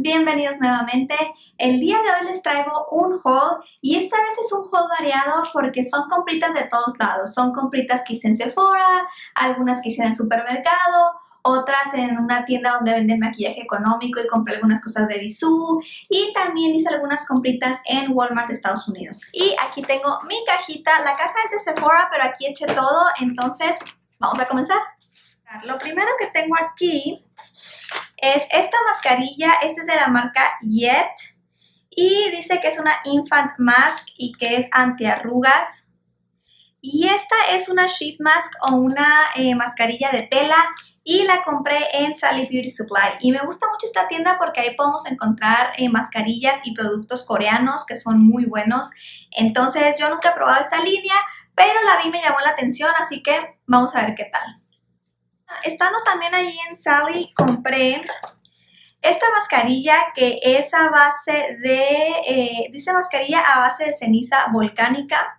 Bienvenidos nuevamente. El día de hoy les traigo un haul y esta vez es un haul variado porque son compritas de todos lados. Son compritas que hice en Sephora, algunas que hice en el supermercado, otras en una tienda donde venden maquillaje económico y compré algunas cosas de Bisú y también hice algunas compritas en Walmart de Estados Unidos. Y aquí tengo mi cajita. La caja es de Sephora, pero aquí eché todo, entonces vamos a comenzar. Lo primero que tengo aquí es esta mascarilla. Esta es de la marca Yet y dice que es una Infant Mask y que es antiarrugas. Y esta es una sheet mask o una mascarilla de tela y la compré en Sally Beauty Supply. Y me gusta mucho esta tienda porque ahí podemos encontrar mascarillas y productos coreanos que son muy buenos. Entonces yo nunca he probado esta línea, pero la vi y me llamó la atención, así que vamos a ver qué tal. Estando también ahí en Sally, compré esta mascarilla que es a base de, dice mascarilla a base de ceniza volcánica.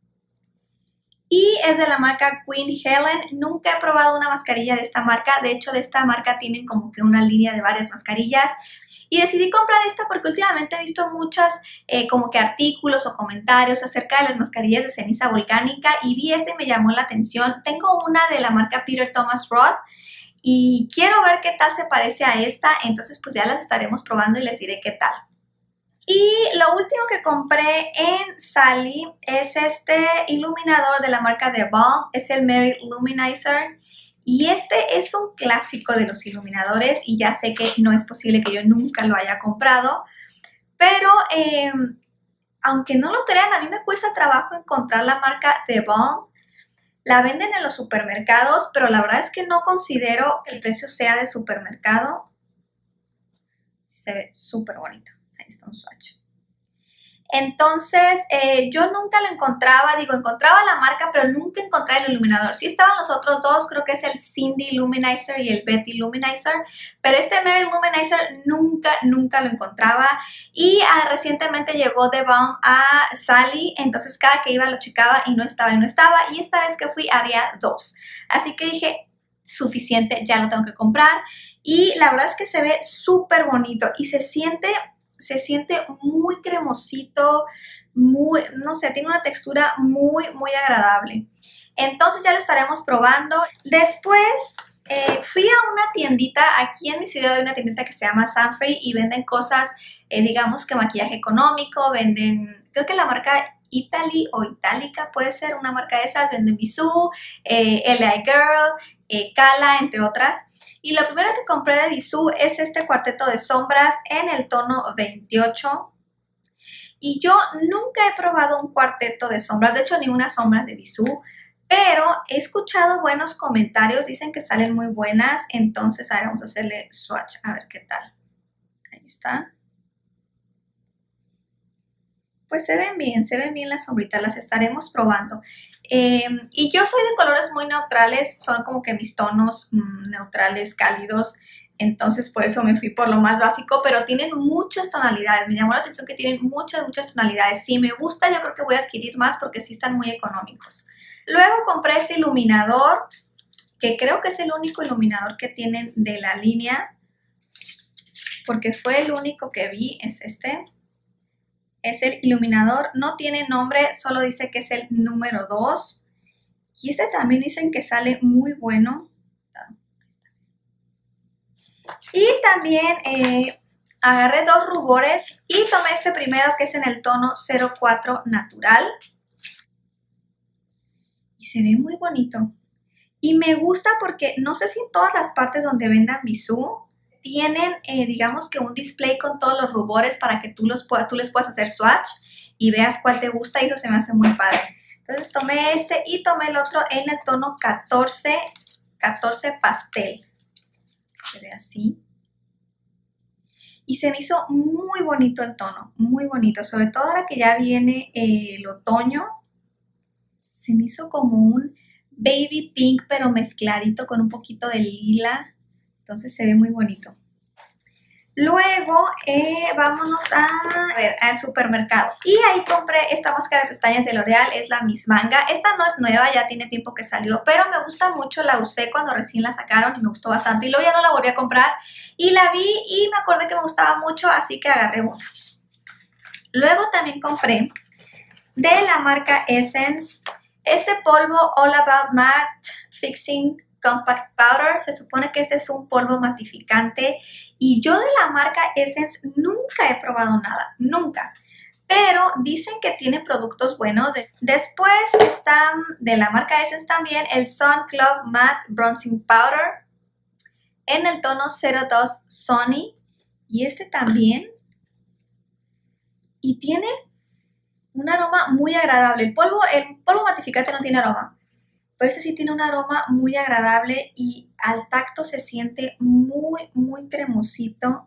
Y es de la marca Queen Helen. Nunca he probado una mascarilla de esta marca. De hecho, de esta marca tienen como que una línea de varias mascarillas. Y decidí comprar esta porque últimamente he visto muchas como que artículos o comentarios acerca de las mascarillas de ceniza volcánica y vi esta y me llamó la atención. Tengo una de la marca Peter Thomas Roth y quiero ver qué tal se parece a esta, entonces pues ya las estaremos probando y les diré qué tal. Y lo último que compré en Sally es este iluminador de la marca The Balm, es el Merit Luminizer. Y este es un clásico de los iluminadores y ya sé que no es posible que yo nunca lo haya comprado, pero aunque no lo crean, a mí me cuesta trabajo encontrar la marca The Balm. La venden en los supermercados, pero la verdad es que no considero que el precio sea de supermercado. Se ve súper bonito. Ahí está un swatch. Entonces, yo nunca lo encontraba, encontraba la marca, pero nunca encontraba el iluminador. Sí estaban los otros dos, creo que es el Cindy Luminizer y el Betty Luminizer, pero este Mary Luminizer nunca lo encontraba. Y recientemente llegó The Balm a Sally, entonces cada que iba lo checaba y no estaba, y esta vez que fui había dos. Así que dije, suficiente, ya lo tengo que comprar. Y la verdad es que se ve súper bonito y se siente muy cremosito, muy, no sé, tiene una textura muy agradable. Entonces ya lo estaremos probando. Después fui a una tiendita, aquí en mi ciudad hay una tiendita que se llama Sunfrey y venden cosas, digamos que maquillaje económico, venden, creo que la marca Italy o Itálica puede ser una marca de esas, venden Bisú, LA Girl, Cala, entre otras. Y lo primero que compré de Bisú es este cuarteto de sombras en el tono 28. Y yo nunca he probado un cuarteto de sombras, de hecho ni una sombra de Bisú, pero he escuchado buenos comentarios, dicen que salen muy buenas, entonces ahora vamos a hacerle swatch a ver qué tal. Ahí está. Pues se ven bien las sombritas, las estaremos probando. Y yo soy de colores muy neutrales, son como que mis tonos neutrales, cálidos, entonces por eso me fui por lo más básico, pero tienen muchas tonalidades, me llamó la atención que tienen muchas tonalidades. Si me gusta, yo creo que voy a adquirir más porque sí están muy económicos. Luego compré este iluminador, que creo que es el único iluminador que tienen de la línea, porque fue el único que vi, es este. Es el iluminador, no tiene nombre, solo dice que es el número 2. Y este también dicen que sale muy bueno. Y también agarré dos rubores y tomé este primero que es en el tono 04 natural. Y se ve muy bonito. Y me gusta porque no sé si en todas las partes donde vendan Bisú tienen, digamos que un display con todos los rubores para que tú les puedas hacer swatch y veas cuál te gusta y eso se me hace muy padre. Entonces tomé este y tomé el otro en el tono 14 pastel. Se ve así. Y se me hizo muy bonito el tono, muy bonito. Sobre todo ahora que ya viene el otoño, se me hizo como un baby pink pero mezcladito con un poquito de lila. Entonces se ve muy bonito. Luego, vámonos al supermercado. Y ahí compré esta máscara de pestañas de L'Oreal, es la Miss Manga. Esta no es nueva, ya tiene tiempo que salió, pero me gusta mucho, la usé cuando recién la sacaron y me gustó bastante. Y luego ya no la volví a comprar y la vi y me acordé que me gustaba mucho, así que agarré una. Luego también compré de la marca Essence este polvo All About Matte Fixing Compact Powder. Se supone que este es un polvo matificante y yo de la marca Essence nunca he probado nada, nunca. Pero dicen que tiene productos buenos. Después está de la marca Essence también el Sun Club Matte Bronzing Powder en el tono 02 Sunny. Y este también. Y tiene un aroma muy agradable. El polvo matificante no tiene aroma, pero este sí tiene un aroma muy agradable y al tacto se siente muy, muy cremosito.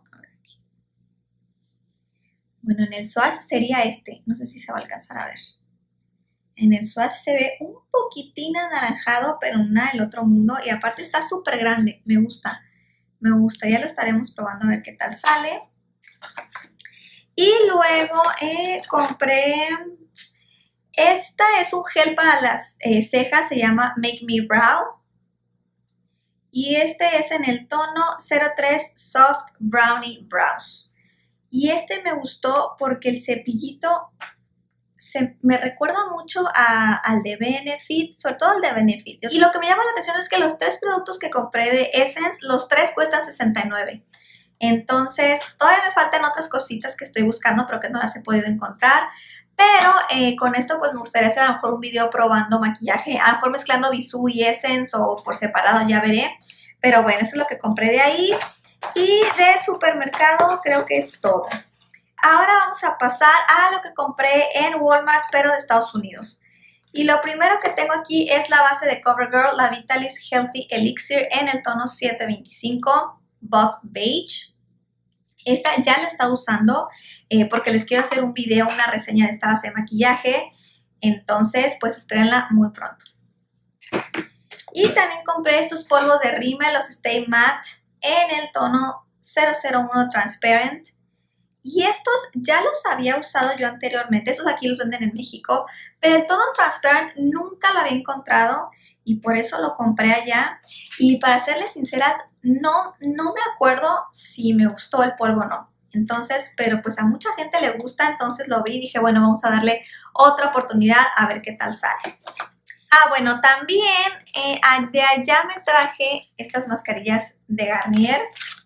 Bueno, en el swatch sería este. No sé si se va a alcanzar a ver. En el swatch se ve un poquitín anaranjado, pero nada del otro mundo. Y aparte está súper grande. Me gusta. Me gusta. Ya lo estaremos probando a ver qué tal sale. Y luego compré, esta es un gel para las cejas, se llama Make Me Brow. Y este es en el tono 03 Soft Brownie Brows. Y este me gustó porque el cepillito me recuerda mucho al de Benefit, sobre todo al de Benefit. Y lo que me llama la atención es que los 3 productos que compré de Essence, los 3 cuestan $69. Entonces, todavía me faltan otras cositas que estoy buscando, pero que no las he podido encontrar. Pero con esto pues me gustaría hacer a lo mejor un video probando maquillaje, a lo mejor mezclando Bisú y Essence o por separado, ya veré. Pero bueno, eso es lo que compré de ahí. Y de supermercado creo que es todo. Ahora vamos a pasar a lo que compré en Walmart, pero de Estados Unidos. Y lo primero que tengo aquí es la base de CoverGirl, la Vitalis Healthy Elixir en el tono 725 Buff Beige. Esta ya la he estado usando porque les quiero hacer un video, una reseña de esta base de maquillaje. Entonces, pues espérenla muy pronto. Y también compré estos polvos de Rimmel, los Stay Matte, en el tono 001 Transparent. Y estos ya los había usado yo anteriormente. Estos aquí los venden en México. Pero el tono Transparent nunca lo había encontrado y por eso lo compré allá. Y para serles sinceras, no me acuerdo si me gustó el polvo o no. Entonces, pero pues a mucha gente le gusta, entonces lo vi y dije, bueno, vamos a darle otra oportunidad a ver qué tal sale. Ah, bueno, también de allá me traje estas mascarillas de Garnier,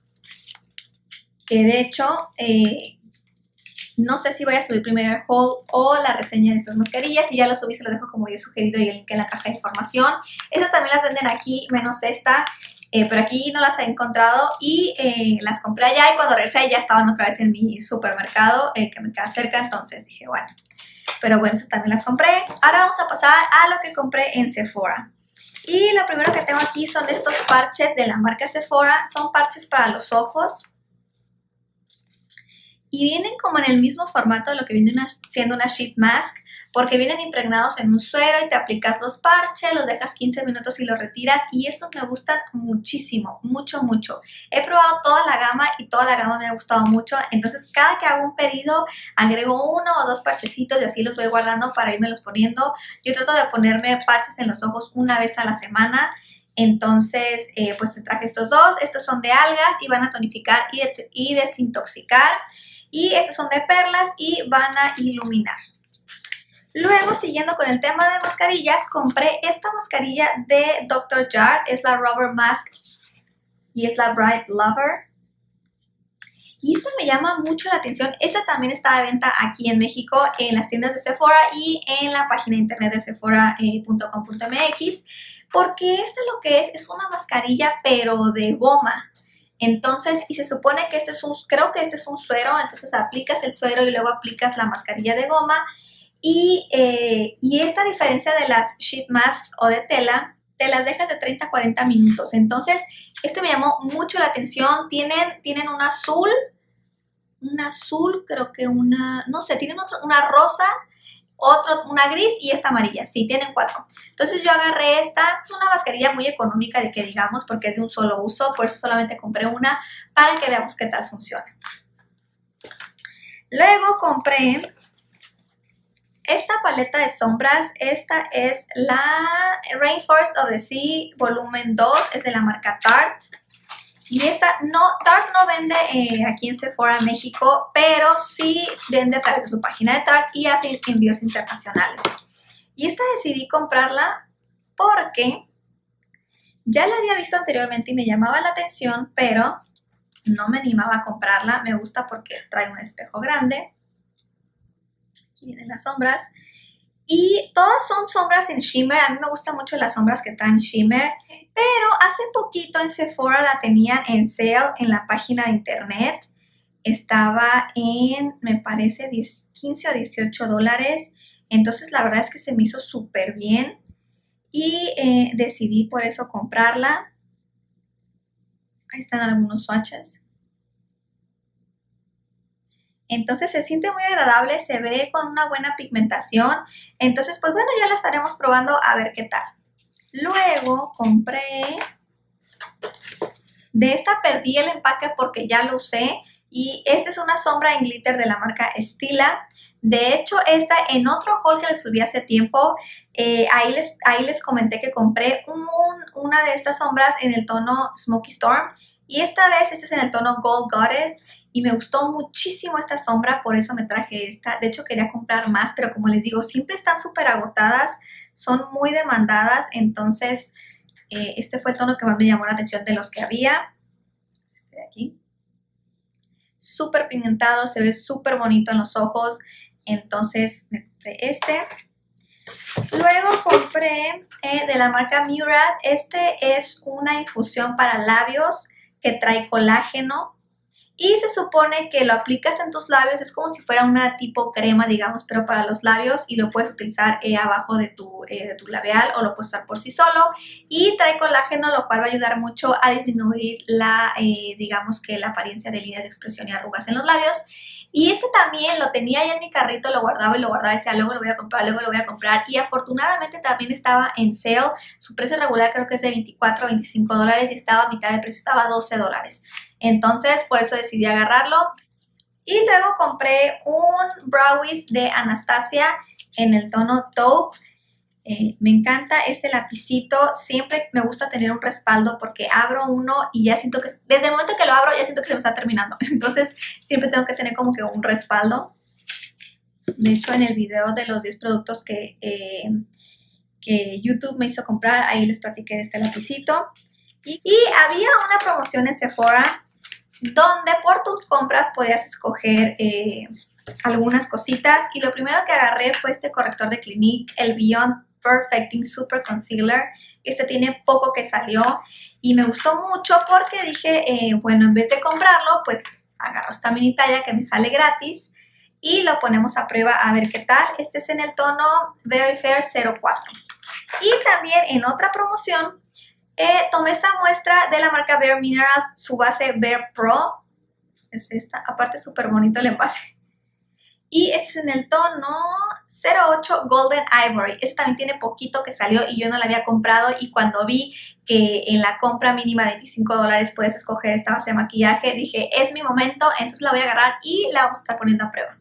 que de hecho, no sé si voy a subir primero el haul o la reseña de estas mascarillas. Si ya lo subí, se lo dejo como he sugerido y el link en la caja de información. Estas también las venden aquí, menos esta. Pero aquí no las he encontrado y las compré allá y cuando regresé ya estaban otra vez en mi supermercado que me queda cerca, entonces dije bueno, pero bueno, esas también las compré. Ahora vamos a pasar a lo que compré en Sephora y lo primero que tengo aquí son estos parches de la marca Sephora, son parches para los ojos y vienen como en el mismo formato de lo que viene siendo una sheet mask, porque vienen impregnados en un suero y te aplicas los parches, los dejas 15 minutos y los retiras y estos me gustan muchísimo, mucho. He probado toda la gama y toda la gama me ha gustado mucho, entonces cada que hago un pedido agrego 1 o 2 parchecitos y así los voy guardando para irme los poniendo. Yo trato de ponerme parches en los ojos una vez a la semana. Entonces, pues me traje estos dos. Estos son de algas y van a tonificar y desintoxicar. Y estos son de perlas y van a iluminar. Luego, siguiendo con el tema de mascarillas, compré esta mascarilla de Dr. Jart. Es la Rubber Mask y es la Bright Lover. Y esta me llama mucho la atención. Esta también está de venta aquí en México en las tiendas de Sephora y en la página de internet de sephora.com.mx. Porque esta lo que es una mascarilla pero de goma. Entonces, y se supone que creo que este es un suero, entonces aplicas el suero y luego aplicas la mascarilla de goma. Y esta diferencia de las sheet masks o de tela, te las dejas de 30 a 40 minutos. Entonces, este me llamó mucho la atención. Tienen un azul, creo que no sé, tienen una rosa una gris y esta amarilla. Sí, tienen 4. Entonces yo agarré esta, es una mascarilla muy económica de que digamos porque es de un solo uso, por eso solamente compré una para que veamos qué tal funciona. Luego compré esta paleta de sombras. Esta es la Rainforest of the Sea volumen 2, es de la marca Tarte. Y esta, Tarte no vende aquí en Sephora, México, pero sí vende a través de su página de Tarte y hace envíos internacionales. Y esta decidí comprarla porque ya la había visto anteriormente y me llamaba la atención, pero no me animaba a comprarla. Me gusta porque trae un espejo grande. Aquí vienen las sombras. Y todas son sombras en shimmer. A mí me gustan mucho las sombras que traen shimmer. Pero hace poquito en Sephora la tenían en sale en la página de internet. Estaba en, me parece, 15 o 18 dólares. Entonces la verdad es que se me hizo súper bien. Y decidí por eso comprarla. Ahí están algunos swatches. Entonces se siente muy agradable, se ve con una buena pigmentación. Entonces, pues bueno, ya la estaremos probando a ver qué tal. Luego compré, de esta perdí el empaque porque ya lo usé. Y esta es una sombra en glitter de la marca Stila. De hecho, esta en otro haul que les subí hace tiempo, ahí les comenté que compré una de estas sombras en el tono Smoky Storm. Y esta vez este es en el tono Gold Goddess. Y me gustó muchísimo esta sombra, por eso me traje esta. De hecho, quería comprar más, pero como les digo, siempre están súper agotadas. Son muy demandadas, entonces este fue el tono que más me llamó la atención de los que había. Este de aquí. Súper pigmentado, se ve súper bonito en los ojos. Entonces me compré este. Luego compré de la marca Murad. Este es una infusión para labios que trae colágeno. Y se supone que lo aplicas en tus labios, es como si fuera una tipo crema, digamos, pero para los labios. Y lo puedes utilizar abajo de tu labial o lo puedes usar por sí solo. Y trae colágeno, lo cual va a ayudar mucho a disminuir digamos que la apariencia de líneas de expresión y arrugas en los labios. Y este también lo tenía ahí en mi carrito, lo guardaba y decía, luego lo voy a comprar, luego lo voy a comprar. Y afortunadamente también estaba en sale. Su precio regular creo que es de 24 o 25 dólares y estaba a mitad de precio, estaba a 12 dólares. Entonces, por eso decidí agarrarlo. Y luego compré un Brow Wiz de Anastasia en el tono Taupe. Me encanta este lapicito. Siempre me gusta tener un respaldo porque abro uno y ya siento que, desde el momento que lo abro, ya siento que se me está terminando. Entonces, siempre tengo que tener como que un respaldo. De hecho, en el video de los 10 productos que YouTube me hizo comprar, ahí les platiqué de este lapicito. Y había una promoción en Sephora donde por tus compras podías escoger algunas cositas. Y lo primero que agarré fue este corrector de Clinique, el Beyond Perfecting Super Concealer. Este tiene poco que salió y me gustó mucho porque dije, bueno, en vez de comprarlo, pues agarro esta mini talla que me sale gratis y lo ponemos a prueba a ver qué tal. Este es en el tono Very Fair 04. Y también en otra promoción tomé esta muestra de la marca Bare Minerals, su base Bare Pro. Es esta, aparte súper bonito el envase. Y este es en el tono 08 Golden Ivory. Este también tiene poquito que salió y yo no la había comprado. Y cuando vi que en la compra mínima de 25 dólares puedes escoger esta base de maquillaje, dije, es mi momento, entonces la voy a agarrar y la vamos a estar poniendo a prueba.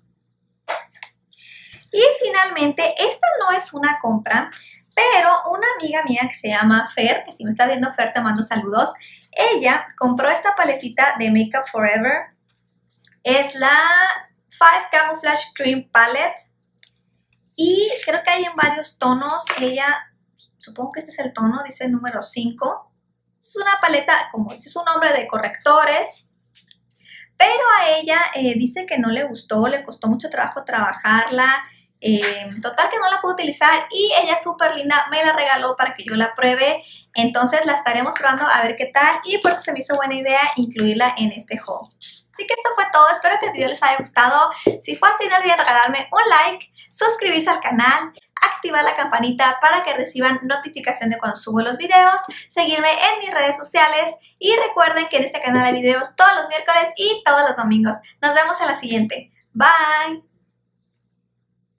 Y finalmente, esta no es una compra, pero una amiga mía que se llama Fer, que si me estás viendo, Fer, te mando saludos. Ella compró esta paletita de Makeup Forever. Es la 5 Camouflage Cream Palette. Y creo que hay en varios tonos. Ella, supongo que este es el tono, dice número 5. Es una paleta, como dice su nombre, de correctores. Pero a ella dice que no le gustó, le costó mucho trabajo trabajarla. Total que no la pude utilizar y ella es súper linda, me la regaló para que yo la pruebe. Entonces la estaremos probando a ver qué tal y por eso se me hizo buena idea incluirla en este haul. Así que esto fue todo, espero que el video les haya gustado. Si fue así, no olviden regalarme un like, suscribirse al canal, activar la campanita para que reciban notificación de cuando subo los videos, seguirme en mis redes sociales y recuerden que en este canal hay videos todos los miércoles y todos los domingos. Nos vemos en la siguiente. Bye.